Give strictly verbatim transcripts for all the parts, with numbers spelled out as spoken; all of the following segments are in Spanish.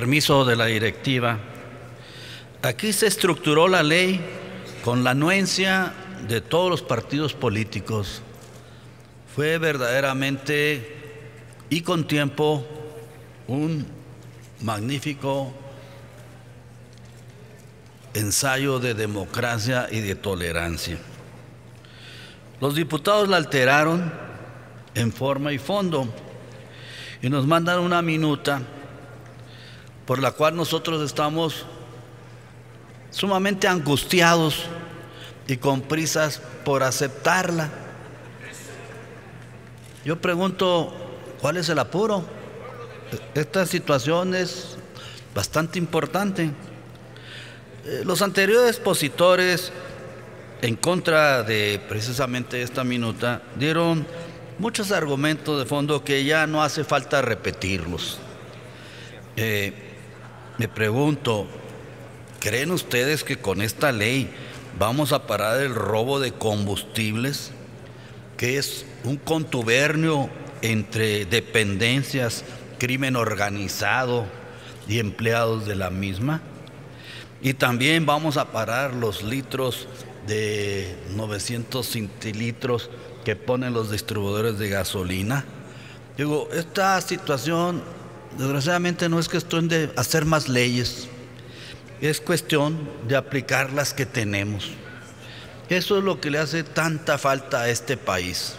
permiso de la directiva, aquí se estructuró la ley con la anuencia de todos los partidos políticos. Fue verdaderamente y con tiempo un magnífico ensayo de democracia y de tolerancia. Los diputados la alteraron en forma y fondo y nos mandan una minuta por la cual nosotros estamos sumamente angustiados y con prisas por aceptarla. Yo pregunto, ¿cuál es el apuro? Esta situación es bastante importante. Los anteriores expositores en contra de precisamente esta minuta dieron muchos argumentos de fondo que ya no hace falta repetirlos. Eh, me pregunto, ¿creen ustedes que con esta ley vamos a parar el robo de combustibles, que es un contubernio entre dependencias, crimen organizado y empleados de la misma? Y también vamos a parar los litros de novecientos centilitros que ponen los distribuidores de gasolina. Digo, esta situación desgraciadamente no es cuestión de hacer más leyes, es cuestión de aplicar las que tenemos. Eso es lo que le hace tanta falta a este país.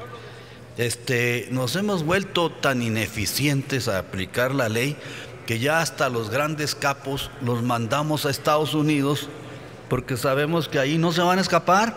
Este, nos hemos vuelto tan ineficientes a aplicar la ley que ya hasta los grandes capos los mandamos a Estados Unidos porque sabemos que ahí no se van a escapar.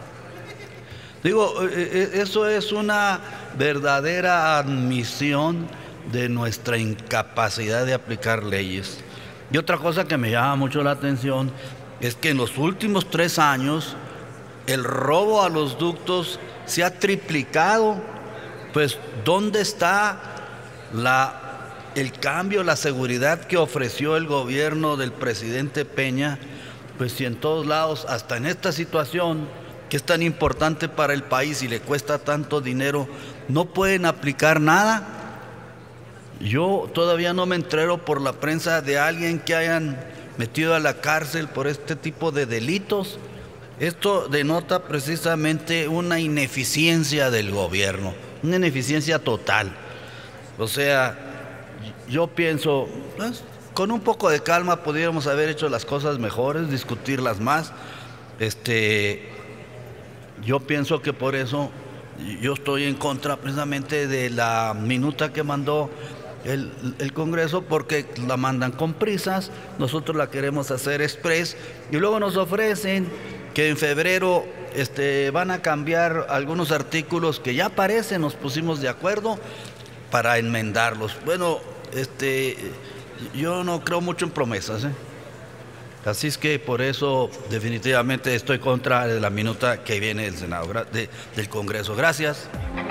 Digo, eso es una verdadera admisión de nuestra incapacidad de aplicar leyes. Y otra cosa que me llama mucho la atención es que en los últimos tres años el robo a los ductos se ha triplicado. Pues, ¿dónde está la el cambio, la seguridad que ofreció el gobierno del presidente Peña? Pues si en todos lados, hasta en esta situación que es tan importante para el país y le cuesta tanto dinero, no pueden aplicar nada. Yo todavía no me entero por la prensa de alguien que hayan metido a la cárcel por este tipo de delitos. Esto denota precisamente una ineficiencia del gobierno, una ineficiencia total. O sea, yo pienso, pues, con un poco de calma podríamos haber hecho las cosas mejores, discutirlas más. Este, yo pienso que por eso yo estoy en contra precisamente de la minuta que mandó el, el Congreso, porque la mandan con prisas, nosotros la queremos hacer express y luego nos ofrecen que en febrero este, van a cambiar algunos artículos que ya aparecen, nos pusimos de acuerdo para enmendarlos. Bueno, este, yo no creo mucho en promesas, ¿eh? Así es que por eso definitivamente estoy contra de la minuta que viene del Senado, de, del Congreso. Gracias.